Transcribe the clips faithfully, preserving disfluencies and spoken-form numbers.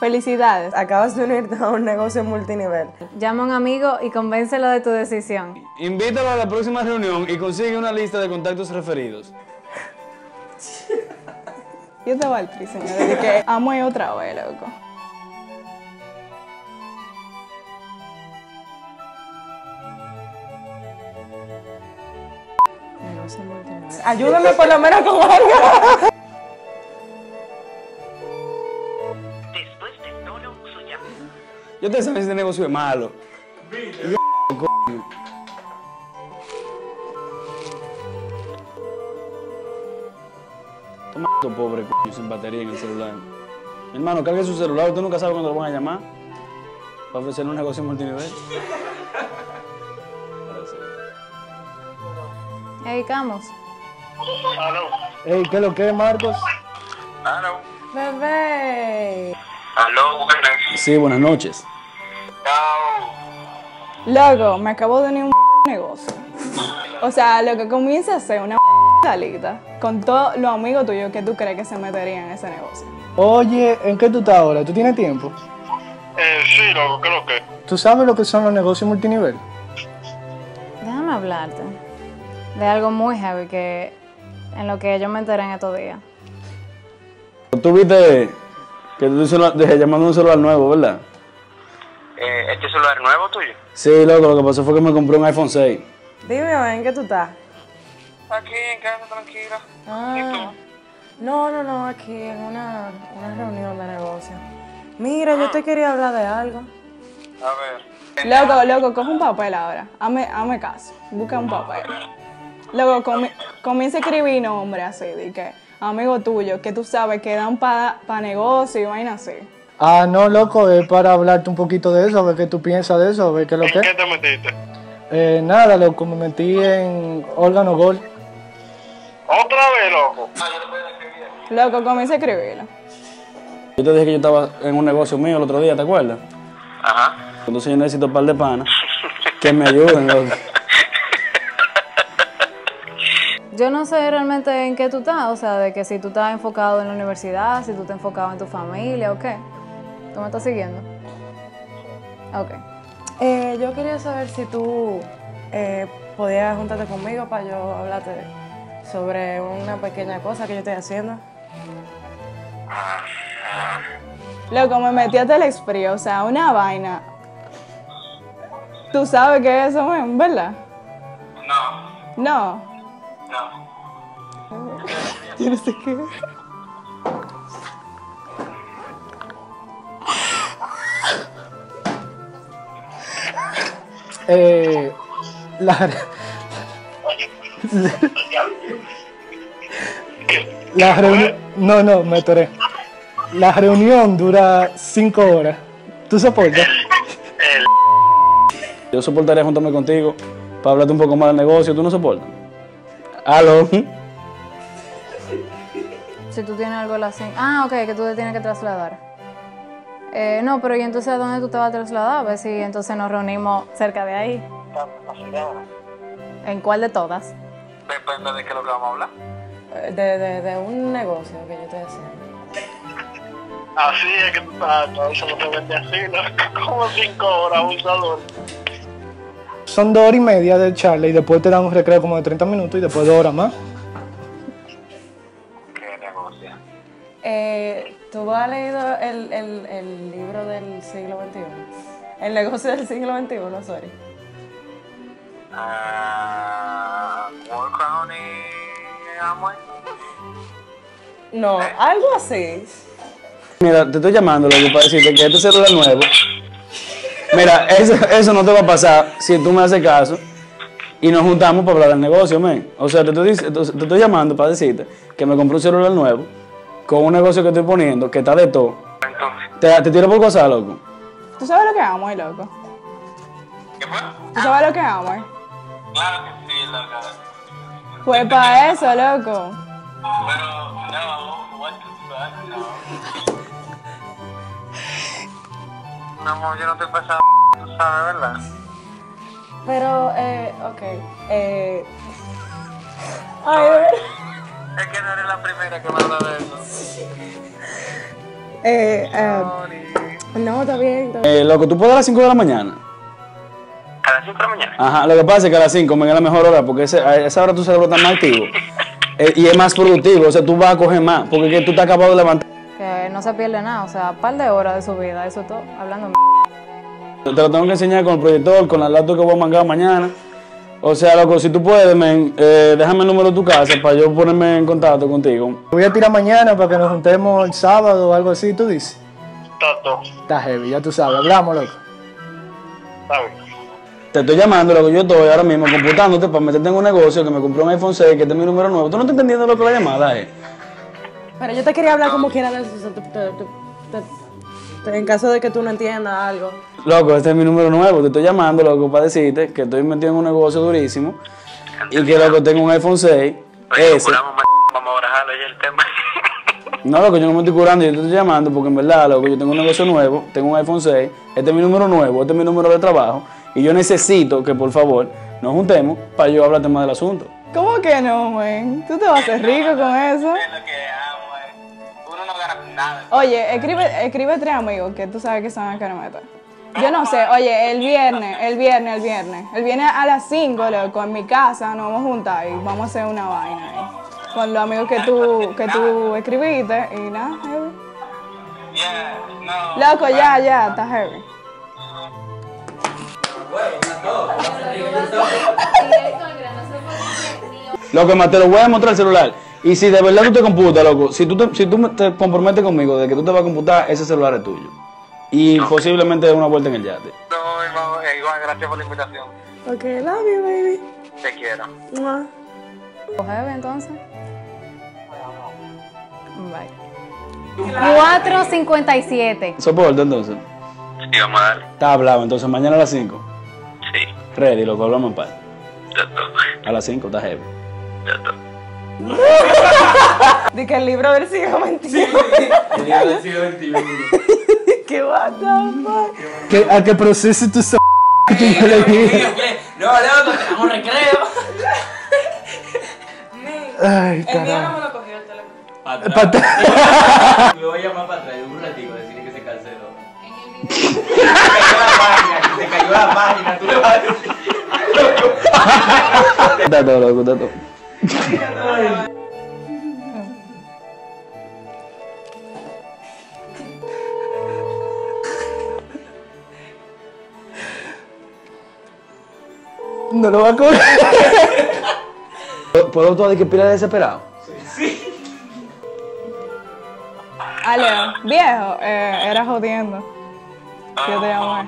Felicidades, acabas de unirte a un negocio multinivel. Llama a un amigo y convéncelo de tu decisión. Invítalo a la próxima reunión y consigue una lista de contactos referidos. Yo te voy al tri, señores, de que amo y otra vez, loco. Negocio multinivel. Ayúdame por lo menos con algo. Yo te sabes que este negocio es malo. Yo, coño. Toma esto, pobre coño, sin batería en el celular. Mi hermano, cargue su celular, usted nunca sabe cuándo lo van a llamar. Para ofrecerle un negocio multinivel. Hey, Camus. Aló. Ey, ¿qué es lo que es, Marcos? Aló. Bebé. Aló, buenas. Sí, buenas noches. Chao. Loco, me acabo de unir un negocio. O sea, lo que comienza a ser una salita con todos los amigos tuyos que tú crees que se meterían en ese negocio. Oye, ¿en qué tú estás ahora? ¿Tú tienes tiempo? Eh, sí, loco, ¿qué es lo que? ¿Tú sabes lo que son los negocios multinivel? Déjame hablarte de algo muy heavy que en lo que yo me enteré en estos días. Tú viste que tú te llamando un celular nuevo, ¿verdad? Eh, ¿este celular nuevo tuyo? Sí, loco, lo que pasó fue que me compré un iPhone seis. Dime, ¿en qué tú estás? Aquí en casa, tranquila. Ah, ¿Y tú? no, no, no, aquí en una, una reunión de negocio. Mira, yo te quería hablar de algo. A ver. Loco, loco, coge un papel ahora. Hazme, hazme caso. Busca un papel. Loco, comi comienza a escribir nombre así, de que amigo tuyo, que tú sabes que dan para pa negocio y vaina así. Ah, no, loco, es para hablarte un poquito de eso, a ver qué tú piensas de eso, a ver qué es lo ¿En que qué es. te metiste? Eh, nada, loco, me metí en órgano gol. ¿Otra vez, loco? Ah, yo lo voy a escribir. Loco, comienza a escribirlo. Yo te dije que yo estaba en un negocio mío el otro día, ¿te acuerdas? Ajá. Entonces yo necesito un par de panas que me ayuden, loco. Yo no sé realmente en qué tú estás, o sea, de que si tú estás enfocado en la universidad, si tú estás enfocado en tu familia o qué. ¿Tú me estás siguiendo? Ok. Eh, yo quería saber si tú eh, podías juntarte conmigo para yo hablarte sobre una pequeña cosa que yo estoy haciendo. Loco, me metí a Telexpress, o sea, una vaina. ¿Tú sabes qué es eso, men? ¿Verdad? No, No. no. Yo no sé qué. Eh, la, la reunión... No, no, me atoré. La reunión dura cinco horas. ¿Tú soportas? Yo soportaría juntarme contigo para hablarte un poco más del negocio. ¿Tú no soportas? Aló. Si tú tienes algo la cin- Ah, ok, que tú te tienes que trasladar. Eh, no, pero ¿y entonces a dónde tú te vas a trasladar? A ver si entonces nos reunimos cerca de ahí. ¿En cuál de todas? Depende de qué es lo que vamos a hablar. De, de, de un negocio que yo estoy haciendo. Así es que tú estás, eso no te vende así, ¿no? Como cinco horas, un salón. Son dos horas y media de charla y después te dan un recreo como de treinta minutos y después dos horas más. ¿Qué negocio? Eh, ¿Tú has leído el, el, el libro del siglo veintiuno? El negocio del siglo veintiuno, sorry. Ah, Work on y Amway. No, algo así. Mira, te estoy llamando, loco, para decirte que este celular nuevo... Mira, eso, eso no te va a pasar si tú me haces caso y nos juntamos para hablar del negocio, men. O sea, te estoy, te estoy llamando para decirte que me compré un celular nuevo con un negocio que estoy poniendo, que está de todo. Entonces, Te, te tiro por cosas, loco. ¿Tú sabes lo que amo, eh, loco? ¿qué fue? ¿Tú sabes lo que amo, eh? Claro que sí, loca. Pues para eso, loco. Pero, no, what the fuck, no. No, amor, yo no estoy pasando, tú sabes, ¿verdad? Pero, eh, ok. Eh... Ay, de verdad. Es que no eres la primera que me habla de eso. Eh, eh, Sorry. No, está bien. Está bien. Eh, loco, ¿tú puedes a las cinco de la mañana? ¿A las cinco de la mañana? Ajá, lo que pasa es que a las cinco me es la mejor hora porque ese- a esa hora tu cerebro está más activo eh, y es más productivo, o sea, tú vas a coger más porque es que tú estás acabado de levantar. Que no se pierde nada, o sea, un par de horas de su vida, eso todo, hablando. Te lo tengo que enseñar con el proyector, con la laptop que voy a mangar mañana. O sea, loco, si tú puedes, men, eh, déjame el número de tu casa para yo ponerme en contacto contigo. Voy a tirar mañana para que nos juntemos el sábado o algo así, ¿tú dices? Toto, Está heavy, ya tú sabes. Hablamos, loco. ¿sabes? Te estoy llamando, loco, yo estoy ahora mismo computándote para meterte en un negocio que me compré un iPhone seis, que este es mi número nuevo. ¿Tú no estás entendiendo lo que la llamada es? Pero yo te quería hablar como quiera de eso. te- te- te- te- te- En caso de que tú no entiendas algo. Loco, este es mi número nuevo, te estoy llamando, loco, para decirte que estoy metido en un negocio durísimo y que, loco, tengo un iPhone seis, Oye, ese. curamos, man, vamos a barajarlo ya el tema. No, loco, yo no me estoy curando, yo te estoy llamando porque en verdad, loco, yo tengo un negocio nuevo, tengo un iPhone seis, este es mi número nuevo, este es mi número de trabajo y yo necesito que, por favor, nos juntemos para yo hablarte más del asunto. ¿Cómo que no, man? Tú te vas a hacer rico con eso. Es lo que amo, eh. Uno no gana nada. Oye, escribe, escribe tres amigos que tú sabes que son a Carameta. Yo no sé, oye, el viernes, el viernes, el viernes. El viernes a las cinco, loco, en mi casa nos vamos a juntar y vamos a hacer una vaina ahí. Con los amigos que tú, que tú escribiste y nada, heavy. Yeah, no. Loco, ya, ya, está heavy. Loco, más te lo voy a mostrar el celular. Y si de verdad tú te computas, loco, si tú te, si tú te comprometes conmigo de que tú te vas a computar, ese celular es tuyo. Y posiblemente una vuelta en el yate. No, hermano, eh, igual, gracias por la invitación. Ok, love you, baby. Te quiero. Mua. Heavy, entonces. Bye. cuatro cincuenta y siete. ¿Soporta entonces? Sí, vamos a darle. Está hablado, entonces mañana a las cinco. Sí, Ready, loco, hablamos en paz. ya está. A las cinco, está heavy. Ya está. De que el libro del siglo veintiuno. ¿Qué what the fuck? Que, a que procese tu so que tú me le dijiste. No, loco, tenemos un recreo. Ay, El mío carajo. no me lo cogió el teléfono. Para Pa' atrás. atrás. Me voy a llamar para atrás un ratito, decirle que se canceló. Se cayó la página, se cayó la página, tú le vas a decir. Está todo, loco, está todo. No lo va a coger. ¿Puedo todo de que pila desesperado? Ale, viejo, eh, era jodiendo. Yo te llamé.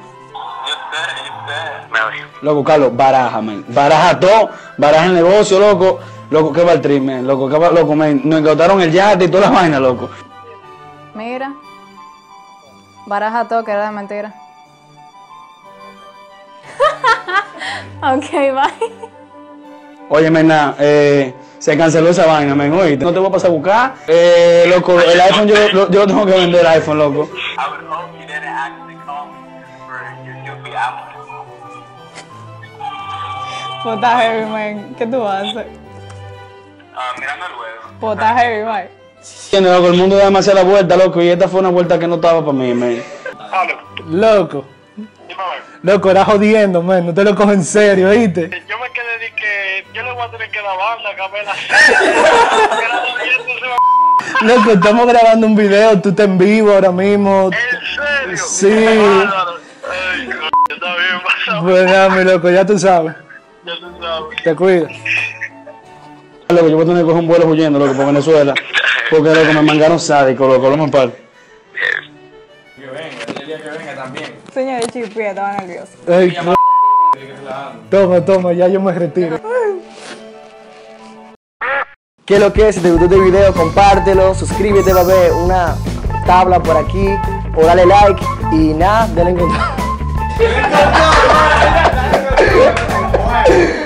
Me voy. Loco, Carlos, baraja, men. Baraja todo, baraja el negocio, loco. Loco, ¿qué va el trip, men? Loco, ¿qué va? Loco, men. Nos incautaron el yate y toda la vaina, loco. Mira. Baraja todo, que era de mentira. Ok, bye. Oye, men, nada, eh, se canceló esa vaina, men, oíste. No te voy a pasar a buscar. Eh, loco, el iPhone, yo, lo- yo lo tengo que vender, el iPhone, loco. I would hope you didn't actually call me for your goofy hours. Pues está heavy, man. ¿Qué tú haces? Ah, mirando luego. Pues está heavy, bye. Entiende, loco, el mundo da demasiada vuelta, loco, y esta fue una vuelta que no estaba para mí, men. Aló, Loco. dime a ver. Loco, era jodiendo, man. No te lo cojo en serio, ¿oíste? Yo me quedé de que yo le voy a tener que dar banda, Camela. Que la jodiendo se va- Loco, estamos grabando un video, tú estás en vivo ahora mismo. ¿En serio? Sí. Qué bárbaro. Ay, coño, está bien, pasa. Pues nada, mi loco, ya tú sabes. Ya tú sabes. Te cuidas. Loco, yo voy a tener que coger un vuelo huyendo, loco, por Venezuela. Porque, loco, me mangaron sádico, loco, lo par. Que venga, el día que venga también. Señor Chipi, estaba nervioso. Ay, no. Toma, toma, ya yo me retiro. ¿Qué es lo que es? Si te gustó este video, compártelo, suscríbete, va a haber una tabla por aquí, o dale like y nada, dale en encontrar.